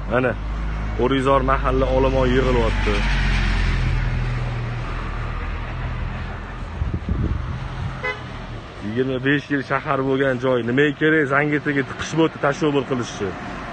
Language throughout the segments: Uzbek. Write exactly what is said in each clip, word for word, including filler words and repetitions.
Mana O'rizor mahalla olomon yig'ilyapti. yigirma besh yil shahar bo'lgan joy nimaga kerak Zangiotaga tiqishib o'tib tashabbur qilishdi.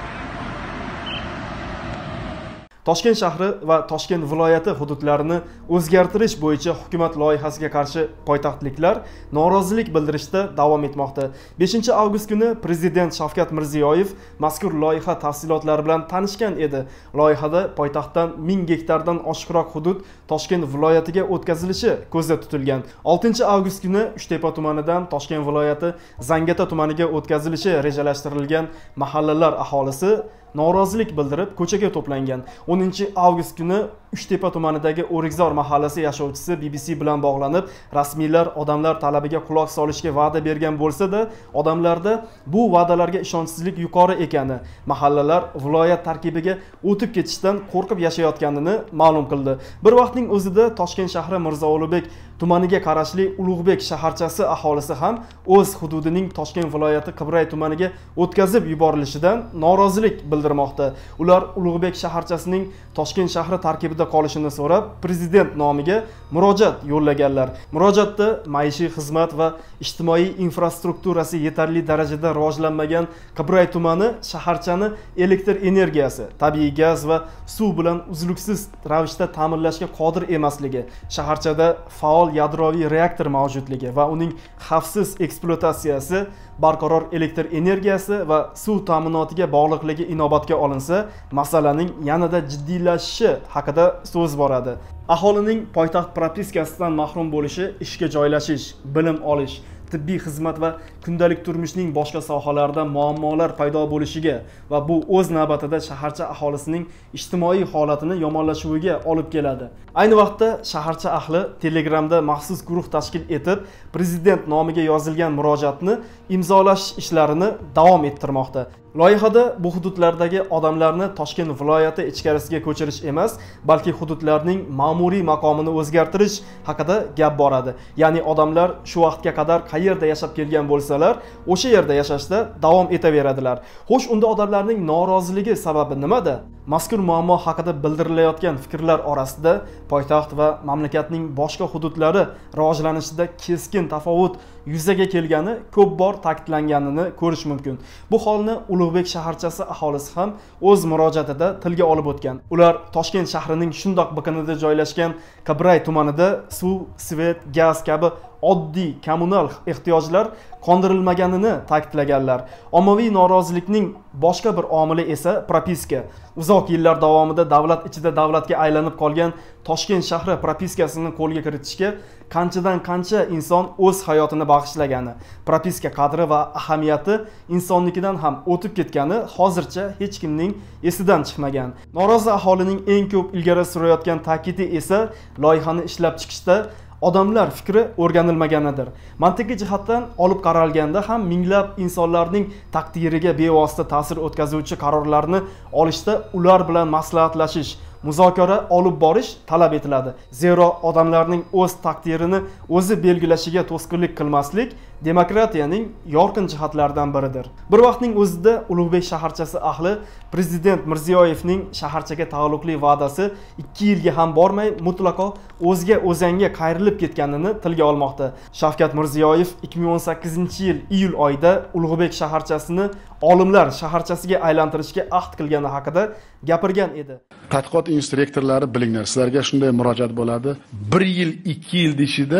Toshkent shahri va Toshkent viloyati hududlarini o'zgartirish bo'yicha hukumat loyihasiga qarshi poytaxtliklar norozilik bildirishda davom etmoqda. beshinchi avgust kuni Prezident Shavkat Mirziyoyev mazkur loyiha tafsilotlari bilan tanishgan edi. Loyihada poytaxtdan ming gektardan oshiqroq hudud Toshkent viloyatiga o'tkazilishi ko'zda tutilgan. oltinchi avgust kuni Uchtepa tumanidan Toshkent viloyati Zangiota tumaniga o'tkazilishi rejalashtirilgan mahallalar aholisi norozilik bildirib ko'chaga to'plangan. o'ninchi avgust kuni Uchtepa tumanidagi O'rikzor mahallasi yashovchisi B B C bilan bog'lanib, rasmiylar odamlar talabiga quloq solishga va'da bergan bo'lsa-da, odamlarda bu va'dalarga ishonchsizlik yuqori ekani, mahallalar viloyat tarkibiga o'tib ketishdan qo'rqib yashayotganini ma'lum qildi. Bir vaqtning o'zida Toshkent shahri Mirzo Ulug'bek tumaniga qarashli Ulug'bek shaharchasi aholisi ham o'z hududining Toshkent viloyati Qibray tumaniga o'tkazib yuborilishidan norozilik bildirmoqda. Ular Ulug'bek shaharchasining Toshkent shahri tarkibida qolishini so'rab, prezident nomiga murojaat yo'llaganlar. Murojaatda maishiy xizmat va ijtimoiy infrastrukturasi yetarli darajada rivojlanmagan Qibray tumani shaharchani elektr energiyasi, tabiiy gaz va suv bilan uzluksiz ravishda ta'minlashga qodir emasligi, shaharchada faol yadroviy reaktor mavjudligi va uning xavfsiz ekspluatatsiyasi, barqaror elektr energiyasi va suv ta'minotiga bog'liqligi inobatga olinsa, masalaning yanada jiddiylashishi haqida so'z boradi. Aholining poytaxt propiskasidan mahrum bo'lishi, ishga joylashish, bilim olish, tibbiy xizmat va kundalik turmushning boshqa sohalarida muammolar paydo bo'lishiga va bu o'z navbatida shaharcha aholisining ijtimoiy holatini yomonlashuviga olib keladi. Ayni vaqtda shaharcha ahli Telegramda maxsus guruh tashkil etib, prezident nomiga yozilgan murojaatni imzolash ishlarini davom ettirmoqda. Loyihada bu hududlardagi odamlarni Toshkent viloyati ichkarisiga ko'chirish emas, balki hududlarning ma'muriy maqomini o'zgartirish haqida gap boradi. Ya'ni odamlar shu vaqtga qadar qayerda yashab kelgan bo'lsalar, o'sha yerda yashashda davom etaveradilar. Xo'sh, unda odamlarning noroziligi sababi nimada? Mazkur muammo haqida bildirilayotgan fikrlar orasida poytaxt va mamlakatning boshqa hududlari rivojlanishida keskin tafovut yuzaga kelgani ko'p bor ta'kidlanganini ko'rish mumkin. Bu holni Ulug'bek shaharchasi aholisi ham o'z murojaatida tilga olib o'tgan. Ular Toshkent shahrining shundoq biqinida joylashgan Qibray tumanida suv, svet, gaz kabi oddiy kommunal ehtiyojlar qondirilmaganini ta'kidlaganlar. Ommaviy norozilikning boshqa bir omili esa propiska. Uzoq yillar davomida davlat ichida davlatga aylanib qolgan Toshkent shahri propiskasini qo'lga kiritishga qanchadan qancha inson o'z hayotini bag'ishlagani, propiska qadri va ahamiyati insonnikidan ham o'tib ketgani hozircha hech kimning esidan chiqmagan. Norozi aholining eng ko'p ilgari surayotgan ta'kidi esa loyihani ishlab chiqishda odamlar fikri o'rganilmaganidir. Mantiqiy jihatdan olib qaralganda ham minglab insonlarning taqdiriga bevosita ta'sir o'tkazuvchi qarorlarni olishda ular bilan maslahatlashish, muzokara olib borish talab etiladi. Zero odamlarning o'z taqdirini o'zi belgilashiga to'sqinlik qilmaslik demokratiyaning yorqin jihatlaridan biridir. Bir vaqtning o'zida Ulug'bek shaharchasi ahli prezident Mirziyoyevning shaharchaga taalluqli va'dasi ikki yilga ham bormay mutlaqo o'zga o'zanga qayrilib ketganini tilga olmoqda. Shavkat Mirziyoyev ikki ming o'n sakkizinchi yil iyul oyida Ulug'bek shaharchasini olimlar shaharchasiga aylantirishga ahd qilgani haqida gapirgan edi. Tadqiqot inspektorlari bilinglar, sizlarga shunday murojaat bo'ladi. bir yil, ikki yil ichida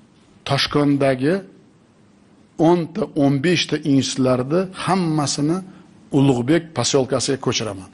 Toshkentdagi o'nta o'n beshta institutlarni hammasini Ulug'bek posyolkasiga ko'chiraman.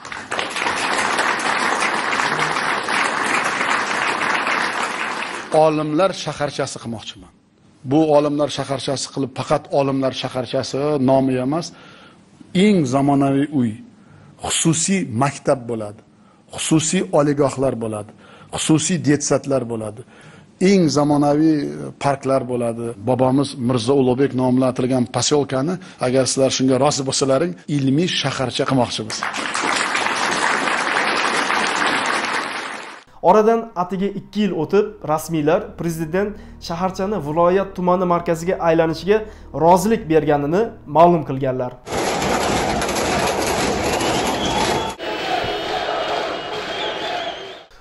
Olimlar shaharchasi qilmoqchiman. Bu olimlar shaharchasi qilib faqat olimlar shaharchasi nomi emas, eng zamonaviy uy, xususiy maktab bo'ladi, xususiy oliygohlar bo'ladi, xususiy detsatlar bo'ladi, eng zamonaviy parklar bo'ladi. Bobomiz Mirzo Ulug'bek nomlantirilgan posyolkani agar sizlar shunga rozi bo'lsalaring, ilmiy shaharcha qilmoqchimiz. Oradan atiga ikki yil o'tib, rasmiylar prezident shaharchani viloyat tumani markaziga aylanishiga rozilik berganini ma'lum qilganlar.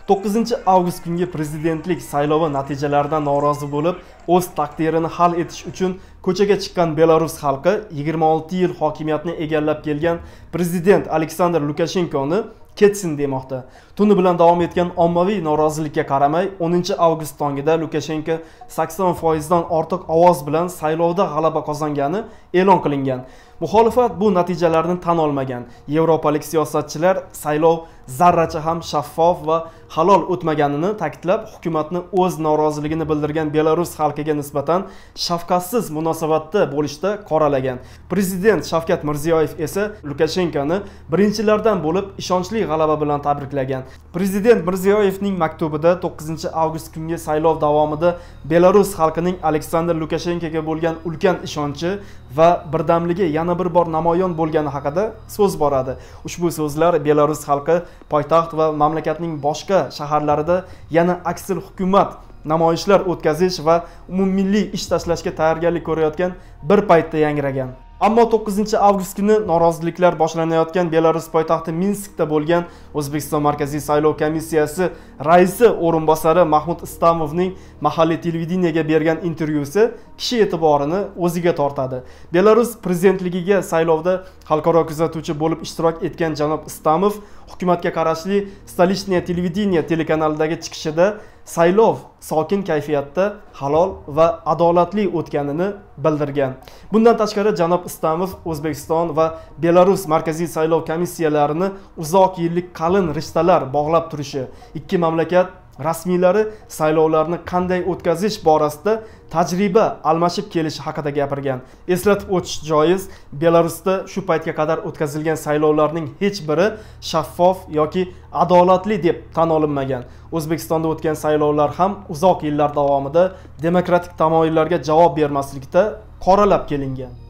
to'qqizinchi avgust kungi prezidentlik saylovi natijalaridan norozi bo'lib, o'z taqdirini hal etish uchun ko'chaga chiqqan Belarus xalqi yigirma olti yil hokimiyatni egallab kelgan prezident Aleksandr Lukashenkoni ketsin demoqda. Tuni bilan davom etgan ommaviy norozilikka qaramay, o'ninchi avgust tongida Lukashenko sakson foiz dan ortiq ovoz bilan saylovda g'alaba qozongani e'lon qilingan. Muxolifat bu natijalarni tan olmagan. Yevropalik siyosatchilar saylov zarracha ham shaffof va halol o'tmaganini ta'kidlab, hukumatni o'z noroziligini bildirgan Belarus xalqiga nisbatan shafqatsiz munosabatda bo'lishda qoralagan. Prezident Shavkat Mirziyoyev esa Lukashenkoni birinchilardan bo'lib ishonchli g'alaba bilan tabriklagan. Prezident Mirziyoyevning maktubida to'qqizinchi avgust kungi saylov davomida Belarus xalqining Aleksandr Lukashenkoga bo'lgan ulkan ishonchi va birdamligi yana bir bor namoyon bo'lgani haqida so'z boradi. Ushbu so'zlar Belarus xalqi poytaxt va mamlakatning boshqa shaharlarida yana aksil hukumat namoyishlar o'tkazish va umummilliy ish tashlashga tayyorgarlik ko'rayotgan bir paytda yangragan. Ammo to'qqizinchi avgust kuni noroziliklar boshlanayotgan Belarus poytaxti Minskda bo'lgan O'zbekiston Markaziy saylov komissiyasi raisi o'rinbosari Mahmud Istamovning mahalliy televideniyega bergan intervyusi kishi e'tiborini o'ziga tortadi. Belarus prezidentligiga saylovda xalqaro kuzatuvchi bo'lib ishtirok etgan janob Istamov hukumatga qarashli Stolishniya televideniya telekanalidagi chiqishida saylov sokin kayfiyatda, halol va adolatli o'tganini bildirgan. Bundan tashqari janob Istamov O'zbekiston va Belarus markaziy saylov komissiyalarini uzoq yillik qalin rishtalar bog'lab turishi, ikki mamlakat rasmiylari saylovlarni qanday o'tkazish borasida tajriba almashib kelishi haqida gapirgan. Eslatib o'tish joiz, Belarusda shu paytga qadar o'tkazilgan saylovlarning hech biri shaffof yoki adolatli deb tan olinmagan. O'zbekistonda o'tgan saylovlar ham uzoq yillar davomida demokratik tamoyillarga javob bermaslikda qoralab kelingan.